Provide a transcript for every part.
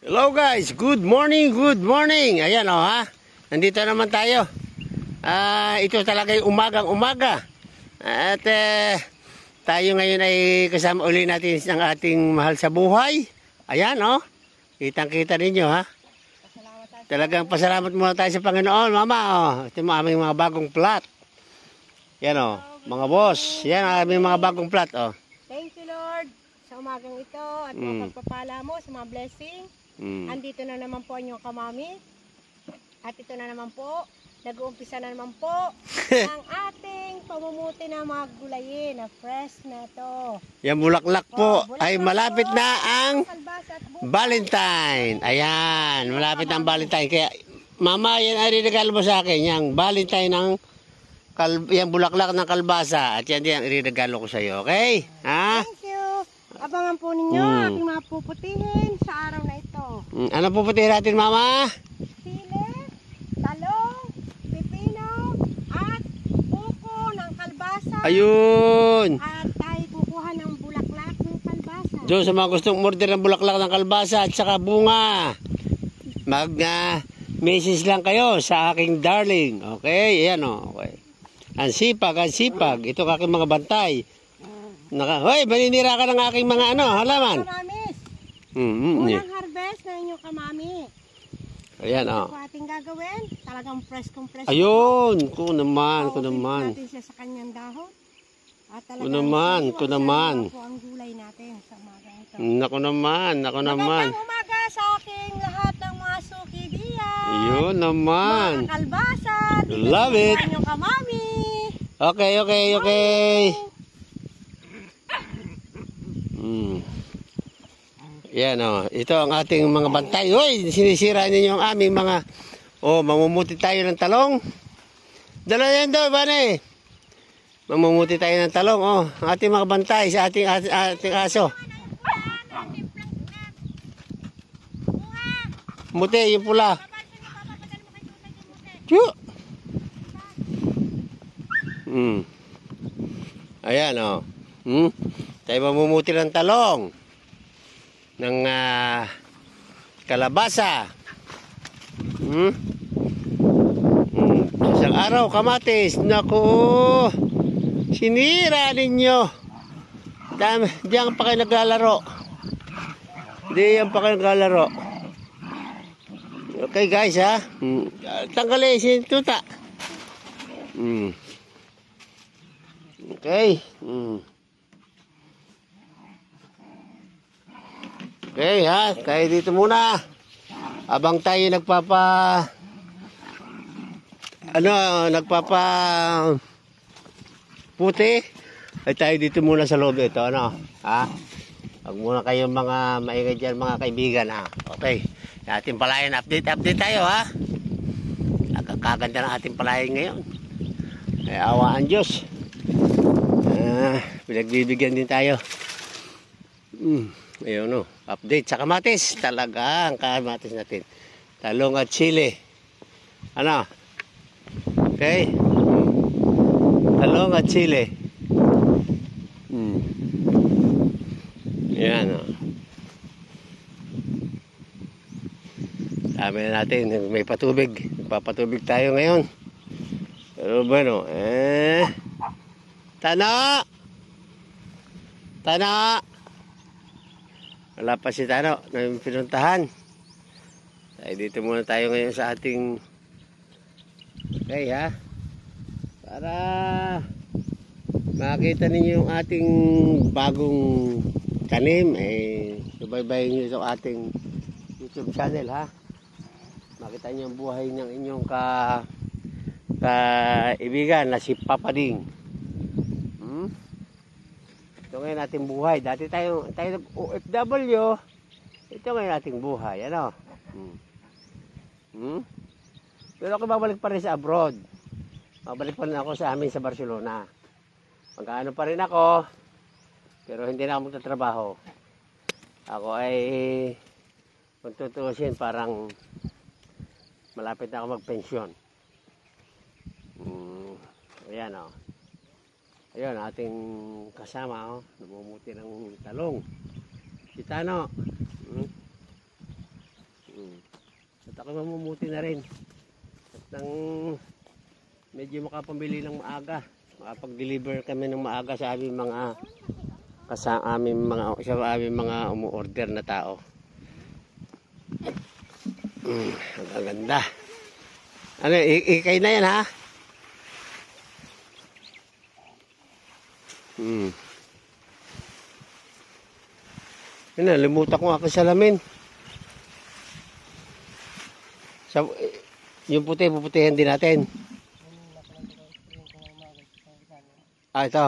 Hello guys, good morning, good morning. Ayan o ha, nandito naman tayo. Ito talaga yung umagang-umaga. At tayo ngayon ay kasama uli natin ang ating mahal sa buhay. Ayan o, kitang-kita ninyo ha. Talagang pasalamat muna tayo sa Panginoon, mama o. Ito yung aming mga bagong plot. Yan o, mga boss. Yan ang aming mga bagong plot o. Thank you Lord sa umagang ito at mga pagpapala mo sa mga blessing. Andito na naman po ang inyong kamami. At ito na naman po, nag-uumpisa na naman po ang ating pamumuti ng mga gulayin na fresh na to. Yan bulaklak po ay malapit na ang Valentine. Valentine. Ayan, malapit na ang Valentine. Kaya mama, yan ay rinegalo mo sa akin. Yung Valentine ng yung bulaklak ng kalbasa. At yan din ang rinegalo ko sa iyo. Okay? Ha? Thank you. Abangan po ninyo ating mga puputihin sa araw na ito. Ano puputihin natin, mama? Sili, talong, pipino, at buko ng kalbasa. Ayun. At tayo kukuha ng bulaklak ng kalbasa. Doon sa mga gustong order ng bulaklak ng kalbasa at saka bunga. Message lang kayo sa aking darling. Okay? Ayan o. Okay. Ang sipag, ang sipag. Ito aking mga bantay. Hoy, maninira ka ng aking mga halaman. Kamamis. Yeah. Unang harvest na inyong kamami. Ayan o. Ito po ating gagawin. Talagang fresh kung fresh. Ayun, ko naman, ko naman. Natin siya sa kanyang dahon. At Ko naman, ko naman. po ang gulay natin sa umaga ito. Nako naman, nako naman. Magandang umaga sa aking lahat ng mga suki diyan. Ayun naman. Mga kalbasa. Love it. Inyong kamami. Okay, okay, okay. Yan o. Ito ang ating mga bantay. Hoy, sinisira ninyo ang aming mga... mamumuti tayo ng talong. Dala yan daw, bane. Mamumuti tayo ng talong. Ang ating mga bantay sa ating aso. Muti, yung pula. Tiyo. Ayan o. Tayo mamumuti ng talong. Ng kalabasa. Isang araw, kamatis. Naku, sinira ninyo. Diyan pa kayo naglalaro. Diyan pa kayo naglalaro. Okay guys ha. Tanggalin si tuta. Okay. Okay ha, kaya dito muna. Abang tayo nagpapa puti. Ay tayo dito muna sa loob ito, ha? Huwag muna kayong mga maingay dyan, mga kaibigan, ha? Okay. Ating palayan, update tayo, ha? Nagkakaganda ng ating palayan ngayon. Ay awaan Diyos. Pinagbibigyan din tayo. Ayun no, update sa kamatis. Talaga ang kamatis natin. Talong at chili. Ano? Okay. Talong at chili. Yan o. Sabi na natin, may patubig. Nagpapatubig tayo ngayon. Pero bueno, Tano! Tano! Wala pa si Tano na pinuntahan. Ay, dito muna tayo ngayon sa ating okay ha. Para makita ninyo yung ating bagong tanim. Subaybayin nyo itong ating YouTube channel ha. Makita nyo yung buhay ng inyong kaibigan na si Papa Ding. Ito ngayon ating buhay. Dati tayo OFW. Ito ngayon ating buhay. Ano? Pero ako babalik pa rin sa abroad. Babalik pa rin ako sa amin sa Barcelona. Magkaano pa rin ako. Pero hindi na ako magtatrabaho. Ako ay kung tutuusin parang malapit na ako magpensyon. Ayan o. Ayun, ating kasama, namumuti ng talong. Si Tano. ako mamumuti na rin. At nang medyo makapamili ng maaga, makapag-deliver kami ng maaga sa aming mga umu-order na tao. Ang ganda. Ano, ikay na yan ha? Yun na, limutan ko aking salamin. Yung puti, puputihan din natin. Ito.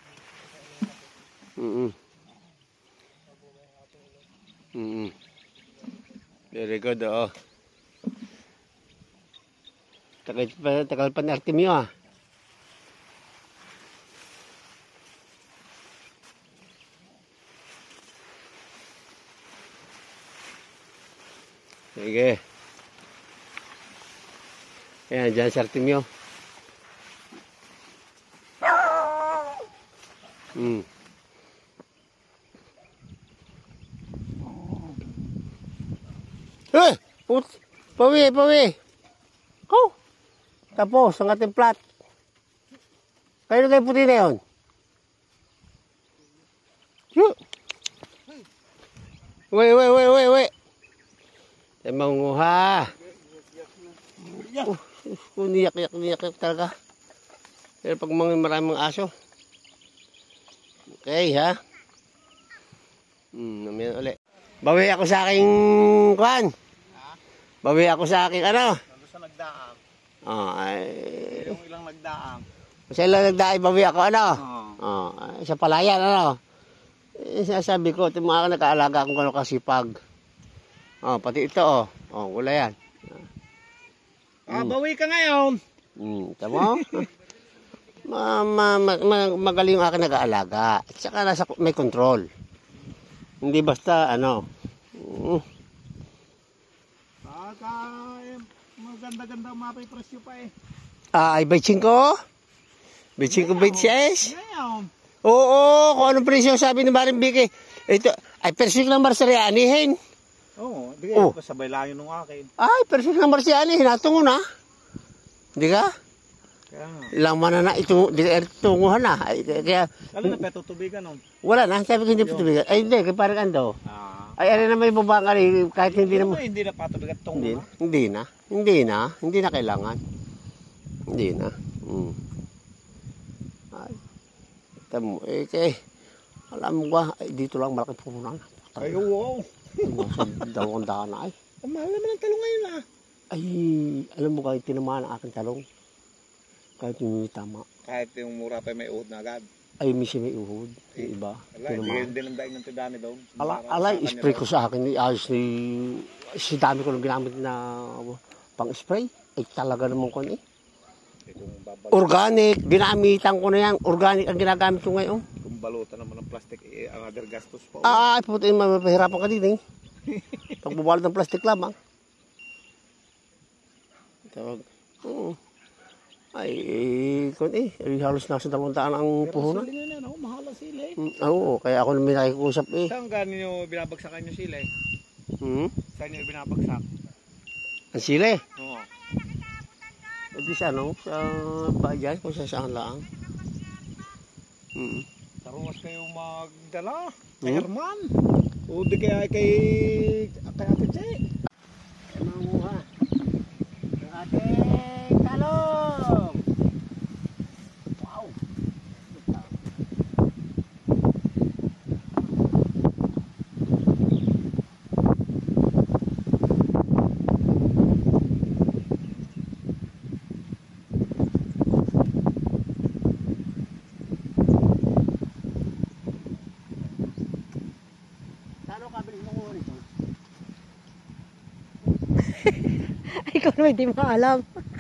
Very good, oo. Tagal pa ni Artemio ah. Sige. Ayan, dyan si Artemio. Pawi. Oh, tapos ang ating plat. Kayo na kayo puti na yun. Wait. Ay manguha. Niyak talaga. Pero pag maraming aso. Okay ha. Namin ulit. Bawi ako sa aking kuhan. Bawi ako sa aking ano. Nandun sa nagdaang. Ay. Yung ilang nagdaang. Kasi ilang nagdaang bawi ako ano. Oo. Sa palayan ano. Sinasabi ko, ito mga nakaalaga kung gano'ng kasipag. Pati ito wala yan. Bawi ka ngayon. Tama? Magaling yung akin nag-aalaga. At saka may control. Hindi basta ano. Maganda-ganda mapay presyo pa eh. Ay, 25? 26? Ngayon. Oo, kung anong presyo sabi ni Maring Vicky. Ito, ay presyo ng Marsarianihin. Oo, di kayo sabay lang yun nung akin. Ay, presyo ng Marsarianihin. Natungo na. Hindi ka? Kaya nga. Ilang mana na ito, tunguhan na. Ay, kaya, Lalo na petutubigan nun. wala na, sabi ko hindi patubigan. Ay, hindi, kaya parang ando. Ay, ano na may babang kahit hindi na. Hindi na patubigan tungo na. Hindi na kailangan. Hindi na. Ay, tamo, alam mo ba, dito lang malaki puhunan. Ay, wow. Dalawang daan na ay. Ang mahal naman ang talong ngayon ah. Ay, alam mo kahit tinamaan ang aking talong. Kahit yung tama. Kahit yung mura pa may uhod na agad. Ay, misi may uhod. Yung iba. Hindi lang daing ng tidani daw. Alay, spray ko sa akin. Ayos ni... Si dami ko lang ginamit na pang-spray. Ay, talaga naman ko eh. Organic. Ginamitan ko na yan. Organic ang ginagamit ko ngayon. Kung balutan naman ng plastic, another gastos pa. Ay, puti, mapahirapan ka din eh. Pagbubalot ng plastic lamang. Tawag. Ay, halos nasa 200 ang puhunan. Pero sila na, mahal ang sila eh. Oo, kaya ako namin nakikusap eh. Saan ka ninyo binabagsakan nyo sila eh? Saan nyo binabagsak? Ang sila eh. Oo. O di sa ano, sa bayan, kung saan lang. Sa ruwas kayo magdala? Kay Herman? O di kaya kay Ate Che? Manguha. Ang ating talong. Wow. Saan ka bilis manguha nito? Ikaw naman hindi mo alam.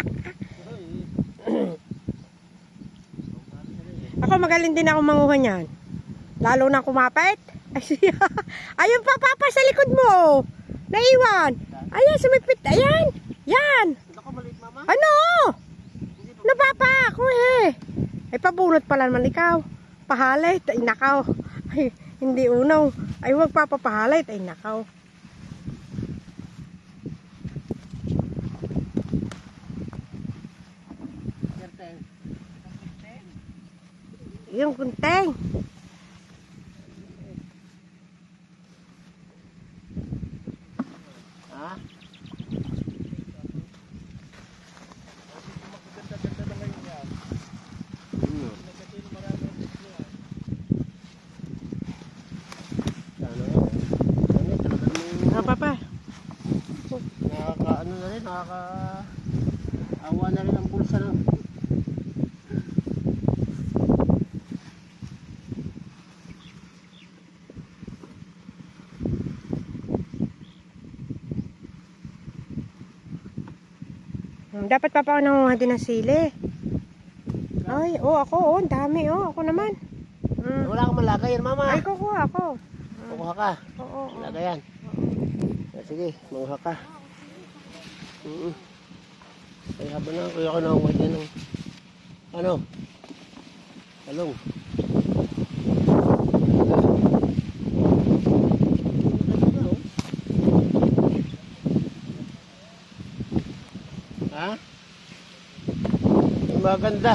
Ako magaling din ako manguha niyan. Lalo na kumapit. Ayun pa, papa, sa likod mo. Naiwan. Ayan, sumipit. Ayan. Yan. Ano? Napapa ako eh. Ay, pabunot pala naman ikaw. Pahalit. Ay, nakaw. Ay, hindi unaw. Ay, huwag papapahalit. Ay, nakaw. Yung gunting. Ha? Maganda-ganda na ngayon yan. Hmm. Nagkatino marami ang gusto yan. Ano yan? Ano yan? Talagang Papa. nakaka, ano na rin, awa na rin ang bulsa ng Dapat papa ako nangunguha din ng sili. Ay, ako, ang dami, ako naman. Wala kang malagay yan, mama. Ay, kukuha ako. Kukuha ka. Oo. Malagay yan. Sige, manguha ka. Ay, habang na, kuya ko nakuha dyan ng ano? Talong. Ha? Ay, maganda.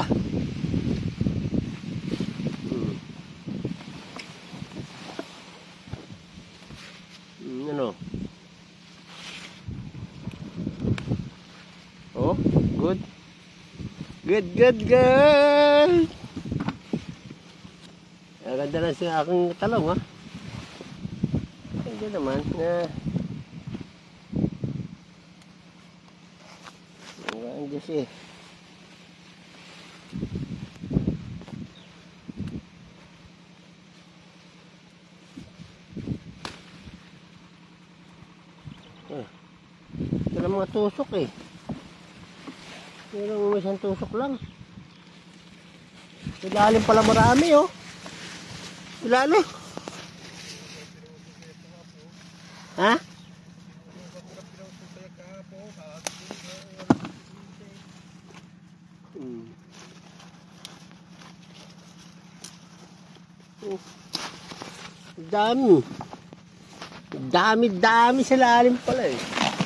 Ano? Oh, good. Good. Ganda na siya aking talong, ha? Hindi naman. Ang Diyos eh. Ito lang mga tusok eh. Pero may isang tusok lang. Ilalim pala marami oh. Ilalim. Ha? Dami sa lalim pala eh.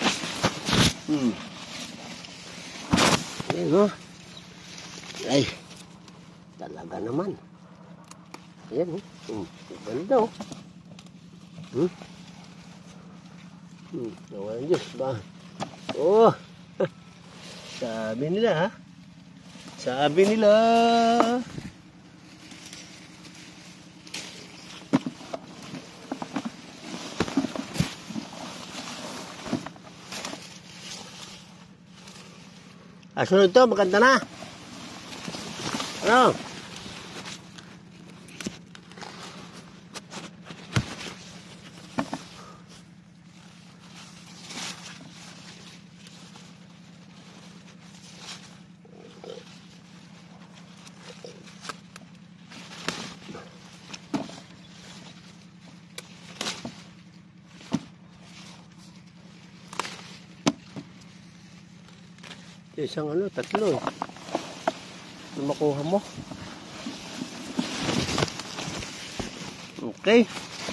Ayan o. Ay, talaga naman. Ayan o. Ganda o. Nawalan Diyos ba? Oh. Sabi nila ha. Sabi nila. Sunod to, maganda na. Ano? Isang ano, tatlo. Ano makuha mo? Okay.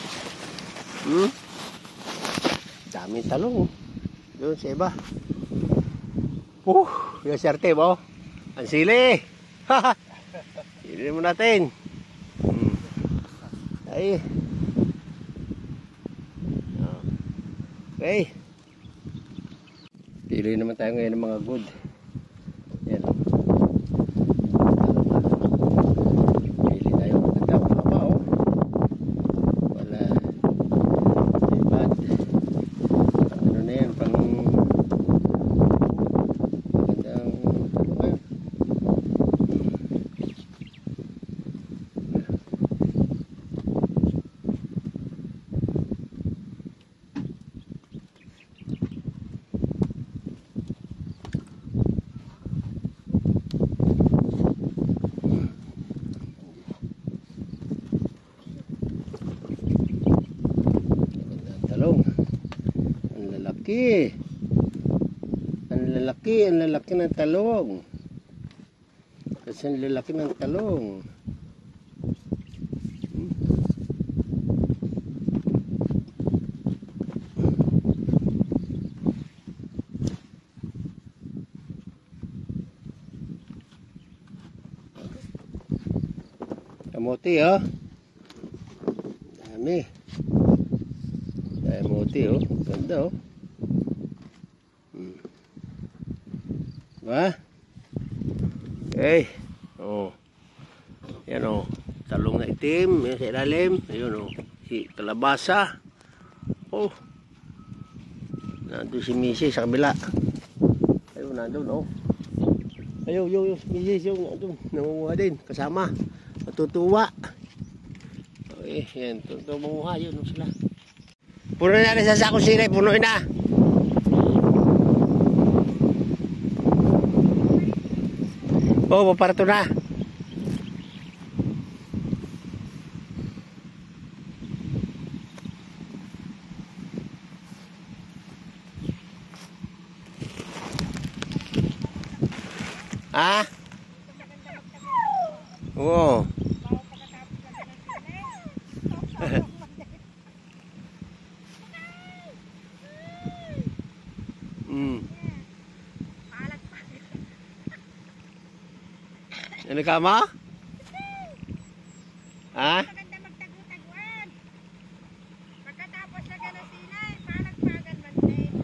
Daming talong. Doon sa iba. Yung serte ba? Ang sili. Sili mo natin. Ay. Okay. Pili naman tayo ngayon ng mga good. Yan. Pili tayo. Maganda. Mahaba oh. Wala. Bad. Ano na yan? Pang magandang talungan. Ang lalaki ng talong. Kasi ang lalaki ng talong. Kamuti, oh. Dami. Kamuti, oh. Ganda, oh. Diba? Okay. Oh. Yan, oh. Talong na itim. Yan sa ilalim. Ayun, oh. Si kalabasa. Oh. Nandun si Mrs. sa kabila. Ayun, nandun, oh. Ayun, yung Mrs. yung nandun. Nangunguha din. Kasama. Matutuwa. Okay, yan. Tumunguha. Yun, oh, sila. Puno na rin sa sako sila. Punuin na. Oh, paparato na. Ah? Oo. Ano ka mo? Ha? Maganda magtagu-taguan. Pagkatapos na gano'n silay, palagpagan man din.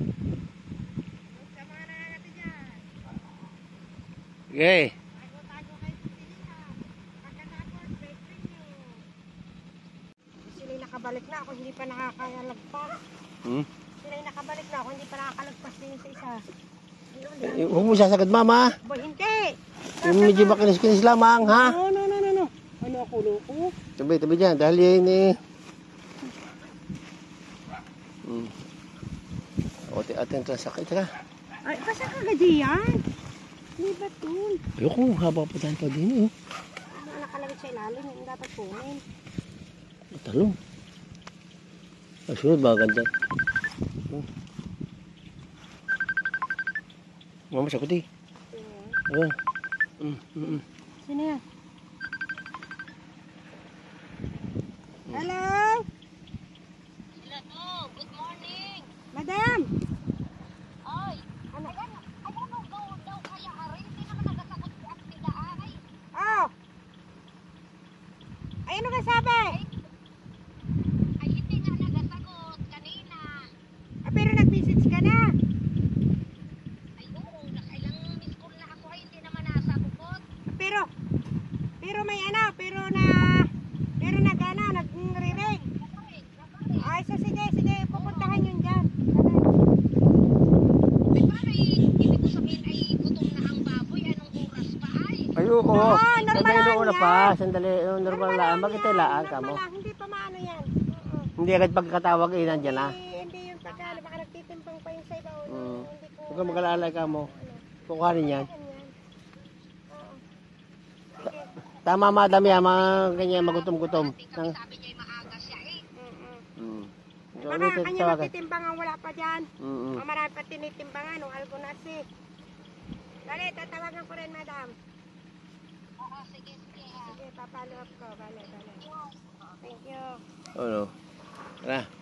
Sama na natin yan. Okay. Tago-tago kayo sa silina. Pagkatapos, bedroom nyo. Sila'y nakabalik na ako, hindi pa nakakalagpas. Sila'y nakabalik na ako, hindi pa nakakalagpas din sa isa. Huwag mo sasagad, mama. Boy, hindi. Yung medyo makinis-kinis lamang, ha? No. Ano ako, loko? Tabi dyan, dahil yan eh. Ate-ate ang sakit, ha? Ay, basta kagadi yan. Hindi ba ito? Ayoko, haba pa dyan pa din, eh. Ano nakalagay sa ilalim, yung dapat kunin. Talong. Sunod ba ganda? Mama, sakot eh. Oh. Sino yan? Hello? Hello po, good morning. Madam? Ay, ano daw kaya ari, hindi naman nagasagot ko ang tidaan. Oh. Ay, ano ka sabi? Ay, hindi nga nagasagot kanina. Ah, pero nag-message ka na. Ay, oo, nakailang miss call na ako ay hindi naman nasagot. Pero may ano, pero nag-re-ring. Ay, so sige, pupuntahan yun dyan. Ay, paano ibig ko sabihin ay gutom na ang baboy, anong oras pa ay? Ay, oo. Oo, normal Sandali lang doon na yan. pa. Sandali, normal lang. Bakit tayo laan ka mo? Hindi pa maano yan. Hindi agad pagkatawag, eh, nandyan na. Hindi yung pagkano, baka nagtitimpang pa yung sa iba. Hindi ko. Huwag ka mag-alala ka mo. Kukuhanin yan. Tama, madam yan. Mga ganyan, magutom-gutom. Sabi niya maaga siya eh. Baka kanya magtitimbangan, wala pa dyan. Mm. Marami pa tinitimbangan, algo na si. Dali, tatawagan ko rin, madam. Oo, sige. Sige, papalo up ko. Bale. Thank you. Ano? Tara.